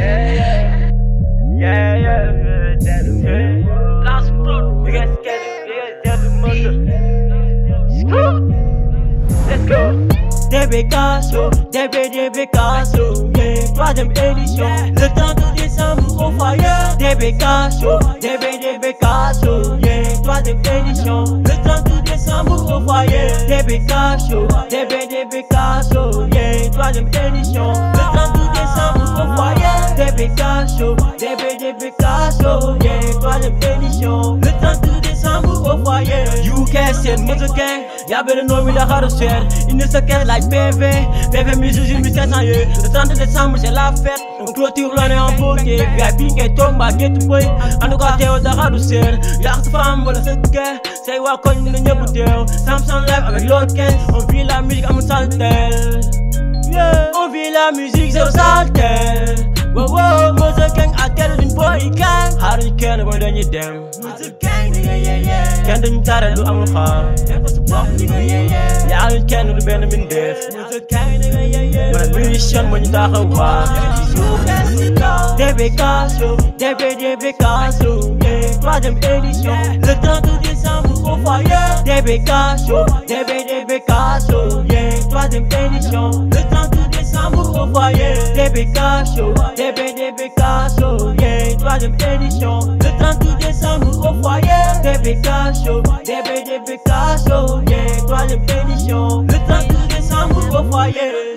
Last blood, Youkez, let's go. DBK Show, DBK Show, yeah, troisième édition. Le temps de décembre au foyer. DBK Show, DBK Show, yeah, troisième édition. Le temps de décembre au foyer. DBK Show, DBK Show, yeah, troisième édition. Le temps de décembre au foyer. DBK Show, DBK Show, yeah, troisième édition. Le temps de décembre au foyer. Youkez, c'est une mother gang. Y'a bien le nom, il a hard to share. Il ne se cache like PV musique, 1500 yeux. Le 30 décembre, c'est la fête. On clôture l'année en beauté. DBK tombe à get to boy. En tout cas, t'es au hard to share. Y'a cette femme, voilà cette guerre. C'est quoi qu'on ne n'y a pas de Samson live avec Youkez. On vit la musique à mon saltel. Yeah, on vit la musique, c'est au saltel. Wow, wow, mother gang à terre d'une boy gang. How do you care about any damn? Mother gang, yeah. Can't do that, do I'm hard. Y'all you can't do the Benjamin Death. Mother gang, yeah. But a mission when you talk about DBK Show, DBK Show, yeah, troisième édition. Le 30 décembre au foyer. DBK Show, DBK Show, yeah, troisième édition. Le 30 décembre au foyer. DBK Show, DBK Show, yeah, troisième édition. Le 30 décembre au foyer. DBK Show, DBK Show, yeah, troisième édition. Le 30 décembre au foyer.